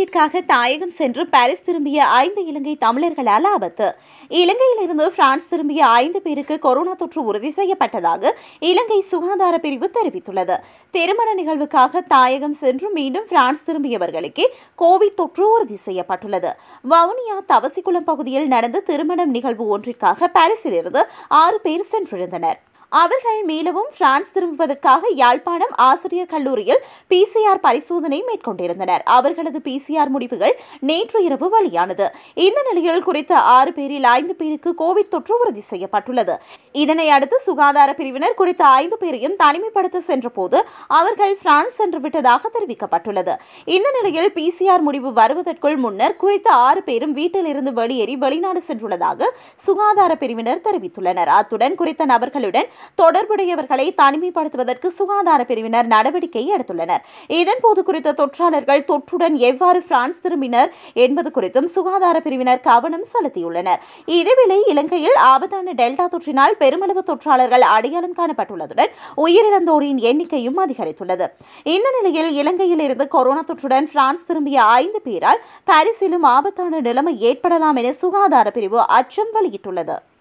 விடுமுறைக்காக தாயகம் சென்று பாரிஸ் திரும்பிய 5 இலங்கை தமிழர்களால் ஆபத்து. இலங்கையிலிருந்து பிரான்ஸ் திரும்பிய 5 பேருக்கு கொரோனா தொற்று உறுதி செய்யப்பட்டதாக இலங்கை சுகாதார பிரிவு தெரிவித்துள்ளது. திருமண நிகழ்வுக்காக தாயகம் சென்று மீண்டும் பிரான்ஸ் திரும்பியவர்களுக்கே கோவிட் தொற்று உறுதி செய்யப்பட்டுள்ளது. வவுனியா தவசிக்குளம் பகுதியில் நடந்த திருமணம் நிகழ்வு ஒன்றிற்காக பாரிஸிலிருந்து 6 பேர் சென்றிருந்தனர். அவர்கள் மீளவும் பிரான்ஸ் திரும்புவதற்காக யாழ்ப்பாணம் ஆசிரியர் கல்லூரியில் PCR பரிசோதனை மேற்கொண்டிருந்தனர். அவர்களது PCR முடிவுகள் நேற்று இரவு வெளியானது. இந்த நிலையில் குறித்த 6 பேரில் 5 பேருக்கு கோவிட் தொற்று உறுதி செய்யப்பட்டுள்ளது. இதனை அடுத்து சுகாதார பிரிவினர் குறித்த 5 பேரையும் தனிமைப்படுத்த சென்றபோது அவர்கள் பிரான்ஸ் சென்று விட்டதாக தெரிவிக்கப்பட்டுள்ளது. இந்த நிலையில் PCR முடிவு வருவதற்குள் முன்னர் குறித்த 6 பேரும் வீட்டிலிருந்து வெளியேறி வெளிநாடு சென்றுள்ளதாக சுகாதார பிரிவினர் தெரிவித்துள்ளனர். அத்துடன் குறித்த நபர்களுடன் தொடர்புடையவர்களை தனிமைப்படுத்துவதற்கு சுகாதார பிரிவினர் நடவடிக்கை எடுத்துள்ளனர். இதன்போது குறித்த தொற்றாளர்கள் தொற்றுடன் எவ்வாறு பிரான்ஸ் திரும்பினர் என்பது குறித்தும் சுகாதார பிரிவினர் கவனம் செலுத்தியுள்ளனர். இதேவேளை இலங்கையில் ஆபத்தான டெல்டா தொற்றினால் பெருமளவு தொற்றாளர்கள் அடையாளம் காணப்பட்டுள்ளதுடன் உயிரிழந்தோரின் எண்ணிக்கையும் அதிகரித்துள்ளது. இந்த நிலையில் இலங்கையில் இருந்து கொரோனா தொற்றுடன் பிரான்ஸ் திரும்பிய 5 பேரால் பாரிஸிலும் ஆபத்தான நிலைமை ஏற்படலாம் என சுகாதார பிரிவு அச்சம் வெளியிட்டுள்ளது.